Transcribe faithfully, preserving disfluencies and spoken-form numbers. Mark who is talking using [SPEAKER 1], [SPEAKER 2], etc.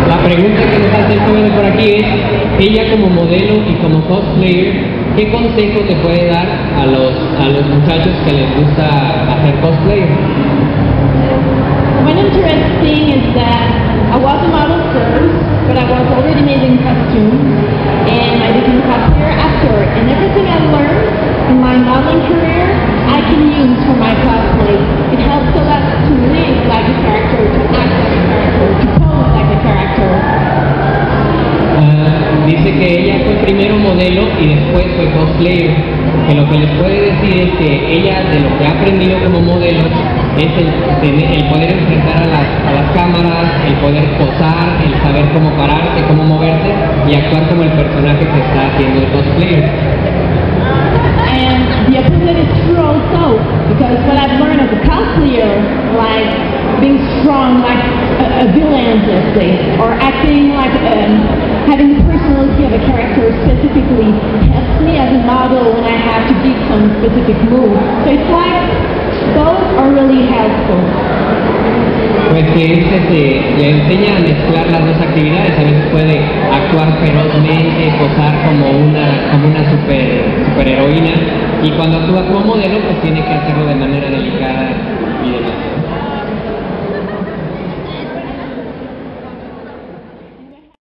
[SPEAKER 1] La pregunta que nos hace el joven por aquí es, ella como modelo y como cosplayer, ¿qué consejo te puede dar a los, a los muchachos que les gusta hacer cosplay?
[SPEAKER 2] One interesting is that I was a model first, but I was already made in costume, and I became a cosplayer after. And everything I learned in my modeling career, I can use for my cosplay. It helps a lot to live like a character, to act like a character, to pose like a character.
[SPEAKER 1] Uh, dice que ella fue primero modelo y después fue cosplayer, que lo que les puede decir es que ella de lo que ha aprendido como modelo es el, tener, el poder enfrentar a las, a las cámaras, el poder posar, el saber cómo pararse, cómo moverse y actuar como el personaje que está haciendo el cosplayer.
[SPEAKER 2] And the opposite is true also, because what I've learned as a cosplayer, like being strong like a, a villain, let's say, or acting like um, having the personality of a character specifically, helps me as a model when I have to give some specific move. So it's like both are really helpful.
[SPEAKER 1] Pues que este se, le enseña a mezclar las dos actividades, a veces puede actuar ferozmente, posar como una, como una super, superheroína, y cuando actúa como modelo pues tiene que hacerlo de manera delicada